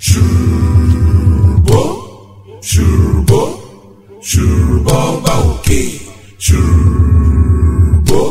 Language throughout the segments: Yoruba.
ṣùrùbọ́ ṣùrùbọ́ ṣùrùbọ́ bá òkè ṣùrùbọ́.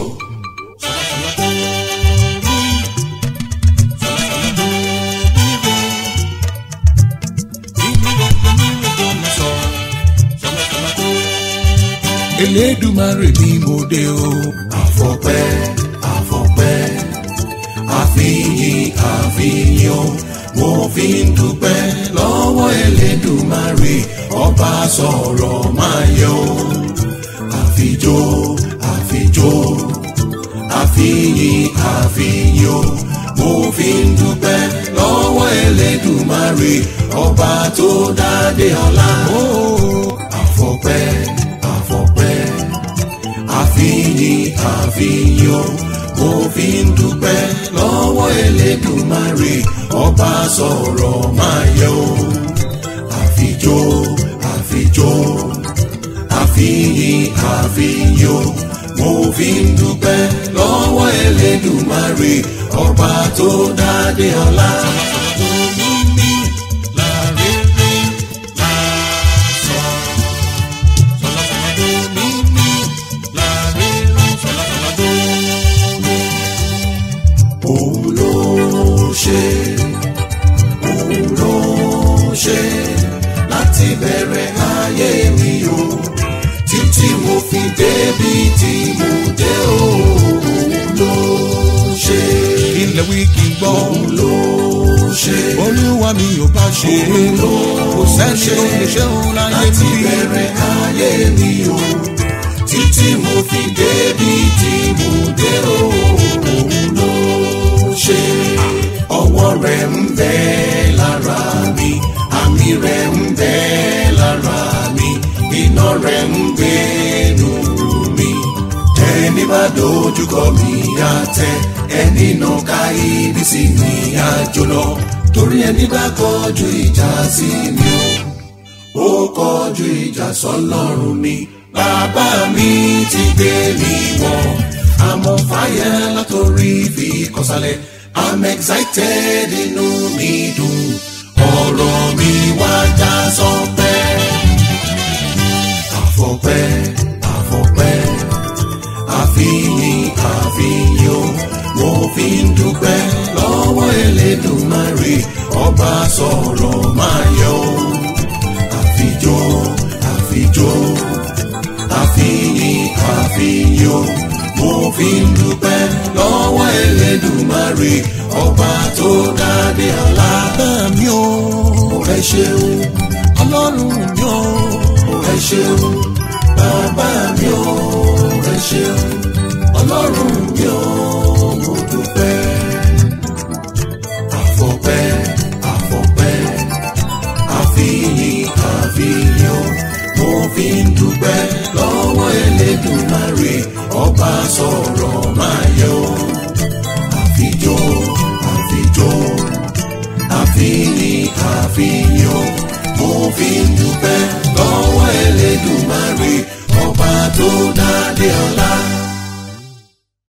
Elédùmarè ni mo dé o. Àfọpẹ́ àfọpẹ́ àfihàn àfihàn o. Mo fi ń dúpẹ́ lọ́wọ́ Elédùmarè ọba sọ̀rọ̀ máa yọ. Àfijó àfijó àfihàn àfihàn o. Mo fi ń dúpẹ́ lọ́wọ́ Elédùmarè ọba tó dádé ọlá. Àfọpẹ́ àfọpẹ́ àfihàn àfihàn o. Mo fi ń dúpẹ́ lọ́wọ́ Elédùmarè ọba sọ̀rọ̀ máa yẹ o. Àfijó àfijó àfihàn àfihàn o. Mo fi ń dúpẹ́ lọ́wọ́ Elédùmarè ọba tó dádé ọlá. Láti bẹ̀rẹ̀ ayé mi o, títí mo fi débi tí mo dé o. Òun ló ṣe. Ilẹ̀ wí kí n gbọ́. Òun ló ṣe. Olúwa mi ò bá ṣe. Òun ló ṣe. Kò sẹ́ni tó lè ṣe òun láyé mi. Láti bẹ̀rẹ̀ ayé mi o, títí mo fi débi tí mo dé o. Òun ló ṣe. Ọwọ́ rẹ̀ ń bẹ lára mi. Àmì rẹ̀ ń bẹ lára mi, iná rẹ̀ ń gbénu mi. Ẹni bá dojúkọ mi á tẹ, ẹni nà ká ibi sí mi á jóná. Torí ẹni bá kọjú ìjà sí mi ó kọjú ìjà sọ́lọ́run mi. Bàbá mi ti gbé mi wọ̀, àmọ́ fàyà látòrí fi kọsálẹ̀. I'm excited, inú mi dùn. Ọ̀rọ̀ mi wá já sọ́pẹ́. Àfọpẹ́ àfọpẹ́ àfihàn àfihàn o. Mo fi ń dúpẹ́ lọ́wọ́ Elédùmarè ọba sọ̀rọ̀ máa yọ. Àfijó àfijó àfihàn àfihàn o. Mo fi ń dúpẹ́ lọ́wọ́ Elédùmarè ọba tó dádé ọlá. Bàbá mi o, ẹ ṣeun. Ọlọ́run mi o, ẹ ṣeun. Bàbá mi o, ẹ ṣeun. Ọlọ́run mi o, mo dúpẹ́. Àfọpẹ́ àfọpẹ́ àfihàn àfihàn o. Mo fi ń dúpẹ́ lọ́wọ́ Elédùmarè ọba sọ̀rọ̀ máa yẹ o. Àfijó àfijó àfihàn àfihàn o. Mo fi ń dúpẹ́ lọ́wọ́ Elédùmarè ọba tó dádé ọlá.